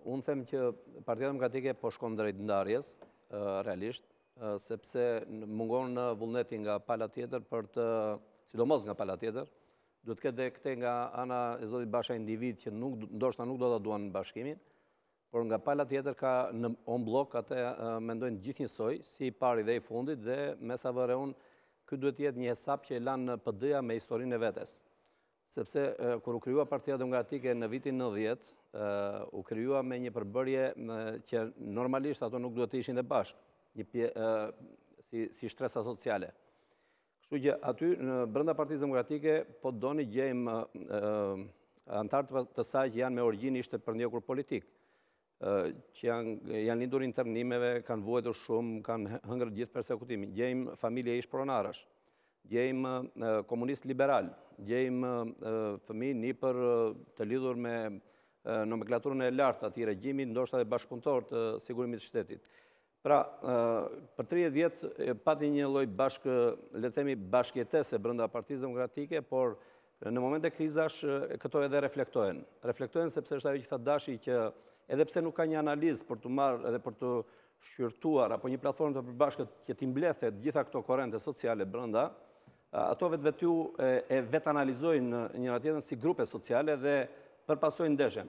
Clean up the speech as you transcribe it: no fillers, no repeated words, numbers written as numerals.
Unë them që Partia Demokratike po shkon drejt ndarjes, realisht, sepse mungon vullneti nga pala tjetër sidomos nga pala tjetër, duhet këtë këte nga ana e Zotit Basha individ që ndoshta nuk do të duan bashkimin, por nga pala tjetër ka në on blok atë mendojnë gjithë njësoj, si i pari dhe i fundit, dhe me sa vëre unë, këtë duhet jetë një hesap që e lanë PD-ja me historinë e vetes. Sepse kur u kryua Partia Demokratike në vitin 90, u kryua me një përbërje që normalisht ato nuk duhet të ishin dhe bashkë, si shtresa sociale. Kështu që aty, brenda Partisë Demokratike, po doni gjejmë antarë të saj që janë me origjinë ishte përndjekur politik, që janë lindur internimeve, kanë vuajtur shumë, kanë hëngrë gjithë persekutimin. Gjejmë familje ish pronarash, gjejmë komunist liberal, gjejmë fëmijë nipër të lidhur me nomenklaturën e lartë atij regjimi, ndoshta dhe bashkëpunëtor të sigurimit të shtetit. Pra, për 30 vjetë pati një lloj le të themi bashkëjetese brenda Partisë Demokratike, por në momente krizash këto edhe reflektohen. Reflektohen sepse është ajo që tha Dashi që edhe pse nuk ka një analizë për të marrë edhe për të shqyrtuar apo një platformë të përbashkët që t'i mblethet gjitha këto korrente sociale brenda, ato vetë e vetë analizojnë njëra tjetrën si grupe sociale dhe përpasojnë ndeshjen.